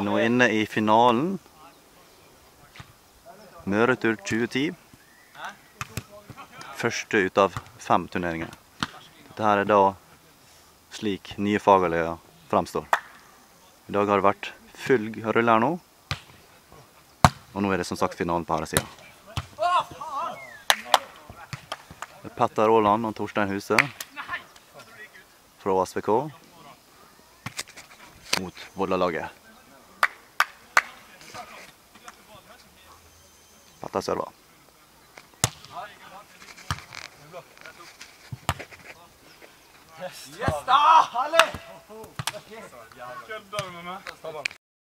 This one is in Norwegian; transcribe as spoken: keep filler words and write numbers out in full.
Vi er nå inne i finalen. Møretur tjue ti. Første ut av fem turneringer. Dette her er da slik nye Fagerlia fremstår. I dag har det vært full rulle her nå. Og nå er det som sagt finalen på her siden. Det er Petter Aaland og Torstein Huse fra S V K mot Vollalaget. Petter server. Yes da, herlig! Kødder du med meg?